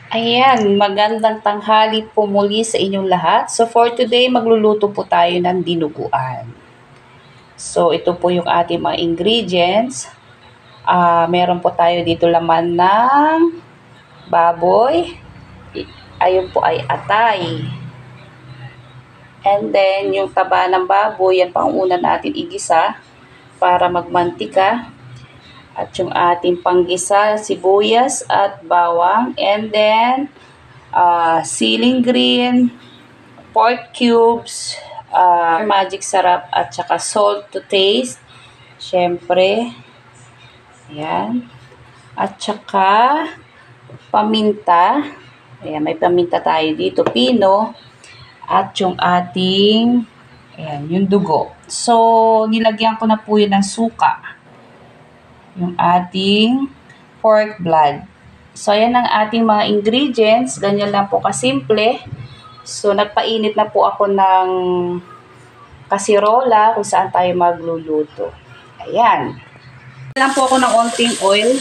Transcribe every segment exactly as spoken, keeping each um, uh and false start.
Ayan, magandang tanghali po muli sa inyong lahat. So for today, magluluto po tayo ng dinuguan. So ito po yung ating mga ingredients. Uh, meron po tayo dito laman ng baboy. Ayun po ay atay. And then yung taba ng baboy, yan pang una natin igisa para magmantika. At yung ating panggisa, sibuyas at bawang. And then, uh, ceiling green, pork cubes, uh, magic sarap, at saka salt to taste. Siyempre, ayan. At saka, paminta. Ayan, may paminta tayo dito, pino. At yung ating, ayan, yung dugo. So, nilagyan ko na po yun ng suka. Yung ating pork blood. So, ayan ang ating mga ingredients. Ganyan lang po kasimple. So, nagpainit na po ako ng kasirola kung saan tayo magluluto. Ayan. Lang po ako ng onting oil.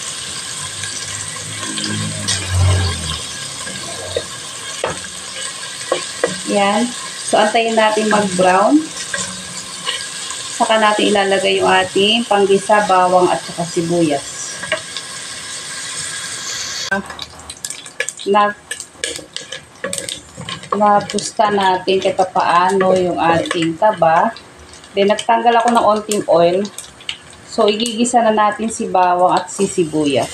Ayan. So, antayin natin mag-brown. Saka natin ilalagay yung ating panggisa, bawang at saka sibuyas. Na natusta natin kahit paano yung ating taba. Then nagtanggal ako ng onting oil. So igigisa na natin si bawang at si sibuyas.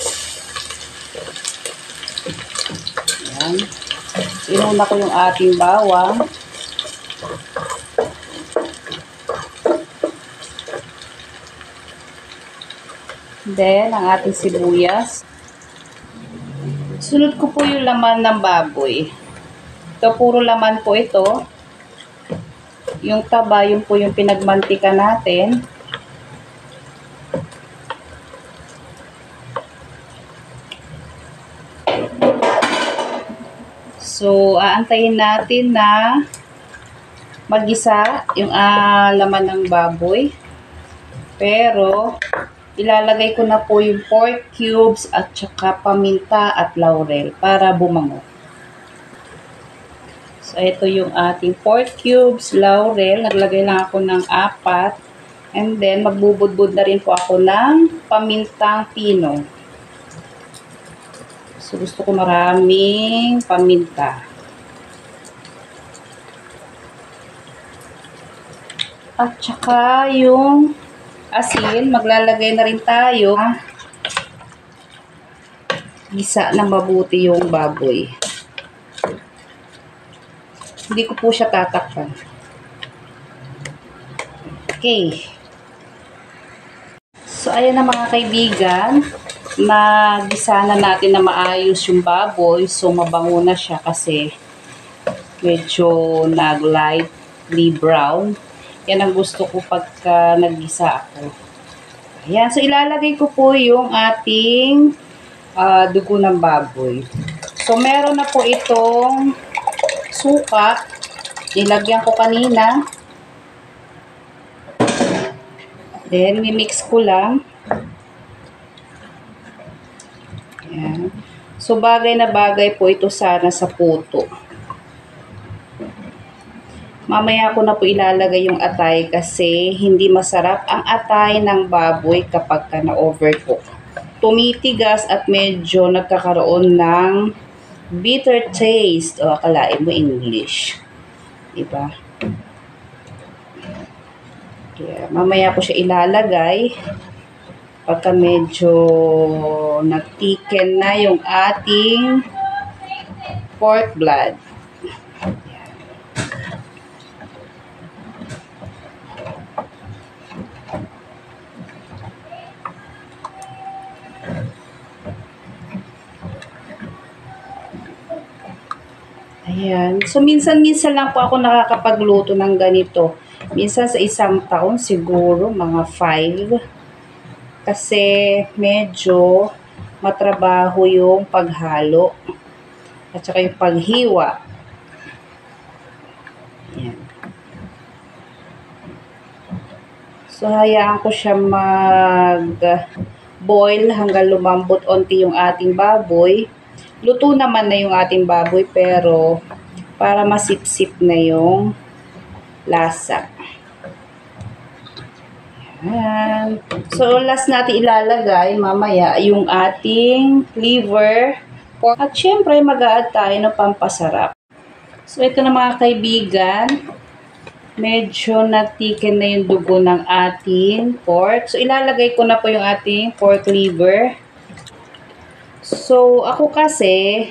Ayan. Inuna ko yung ating bawang. Then, ang ating sibuyas. Sunod ko po yung laman ng baboy. Ito, puro laman po ito. Yung taba, yun po yung pinagmantika natin. So, aantayin natin na mag-isa yung uh, laman ng baboy. Pero, ilalagay ko na po yung pork cubes at saka paminta at laurel para bumango. So, ito yung ating pork cubes, laurel. Naglagay lang ako ng apat. And then, magbubudbud na rin po ako ng pamintang pino. So, gusto ko maraming paminta. At saka yung asin, maglalagay na rin tayo. Gisa na mabuti yung baboy. Hindi ko po siya tatakpan. Okay. So, ayan na mga kaibigan. Nagisa na natin na maayos yung baboy. So, mabango na siya kasi medyo nag-lightly brown. Yan ang gusto ko pagka naggisa ako. Ayan. So, ilalagay ko po yung ating uh, dugo ng baboy. So, meron na po itong suka. Nilagyan ko kanina. Then, mimix ko lang. Ayan. So, bagay na bagay po ito sana sa puto. Mamaya ko na po ilalagay yung atay kasi hindi masarap ang atay ng baboy kapag ka na-overcook. Tumitigas at medyo nagkakaroon ng bitter taste. O, akalain mo English. Diba? Kaya, mamaya ko siya ilalagay pagka medyo nagtiken na yung ating pork blood. Ayan. So, minsan-minsan lang po ako nakakapagluto ng ganito. Minsan sa isang taon, siguro mga five. Kasi medyo matrabaho yung paghalo. At saka yung paghiwa. Ayan. So, hayaan ko siya mag-boil hanggang lumambot onti yung ating baboy. luto naman na yung ating baboy pero para masipsip na yung lasa. Ayan. So, last natin ilalagay mamaya yung ating liver. At syempre, mag-a-add tayo ng pampasarap. So, ito na mga kaibigan. Medyo natiken na yung dugo ng ating pork. So, ilalagay ko na po yung ating pork liver. So, ako kasi,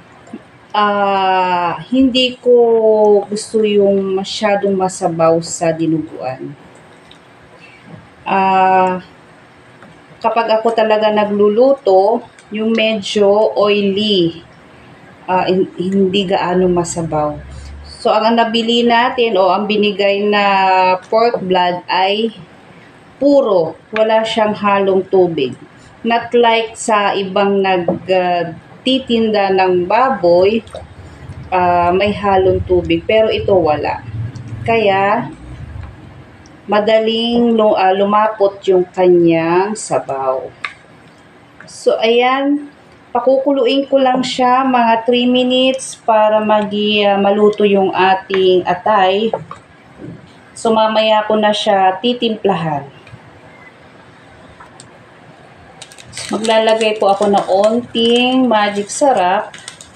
uh, hindi ko gusto yung masyadong masabaw sa dinuguan. Uh, kapag ako talaga nagluluto, yung medyo oily, uh, hindi gaano masabaw. So, ang nabili natin o ang binigay na pork blood ay puro, wala siyang halong tubig. Not like sa ibang nagtitinda uh, ng baboy, uh, may halong tubig, pero ito wala. Kaya, madaling uh, lumapot yung kanyang sabaw. So, ayan, pakukuluin ko lang siya mga three minutes para magi, uh, maluto yung ating atay. So, mamaya ko na siya titimplahan. Maglalagay po ako ng onting magic sarap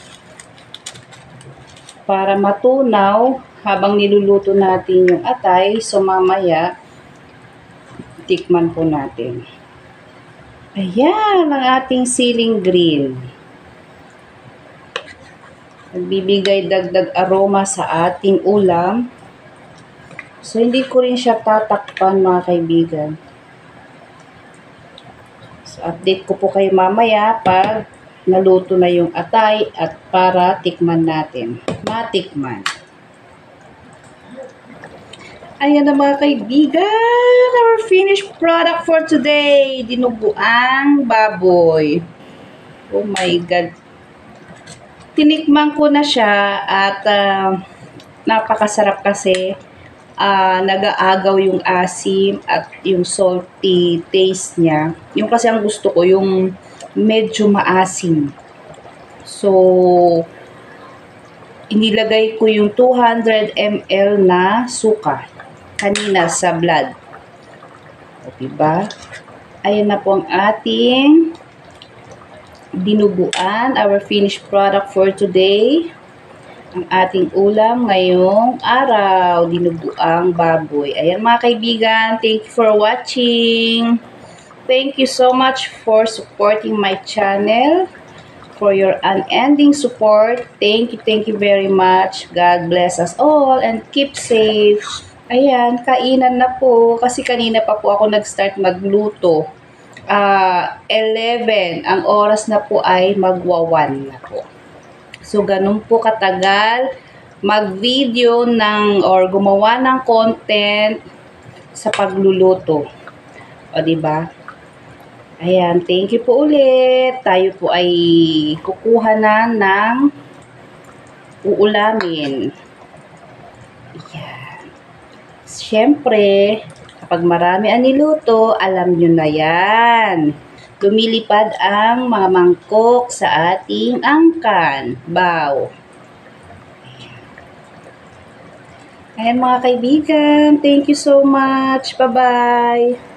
para matunaw habang niluluto natin yung atay. So, mamaya, tikman po natin. Ayan, ang ating siling green. Nagbibigay dagdag aroma sa ating ulam. So, hindi ko rin siya tatakpan, mga kaibigan. So, update ko po kayo mamaya pag naluto na yung atay at para tikman natin. Matikman. Ayan na mga kaibigan, our finished product for today. Dinuguang baboy. Oh my God. Tinikman ko na siya at uh, napakasarap kasi uh, nag-aagaw yung asim at yung salty taste niya. Yung kasi ang gusto ko, yung medyo maasim. So, inilagay ko yung two hundred milliliters na suka kanina sa blood. O, diba? Ayan na po ang ating dinuguan, our finished product for today. Ang ating ulam ngayong araw, dinuguang baboy. Ayan mga kaibigan, thank you for watching. Thank you so much for supporting my channel, for your unending support. Thank you, thank you very much. God bless us all and keep safe. Ayan, kainan na po kasi kanina pa po ako nag-start magluto. Uh, eleven, ang oras na po ay magwawan na po. So, ganun po katagal mag-video ng or gumawa ng content sa pagluluto. O, diba? Ayan, thank you po ulit. Tayo po ay kukuha na ng uulamin. Ayan. Siyempre, kapag marami ang niluto, alam nyo na yan. Lumilipad ang mga mangkok sa ating angkan. Baw. Ayan mga kaibigan. Thank you so much. Bye-bye.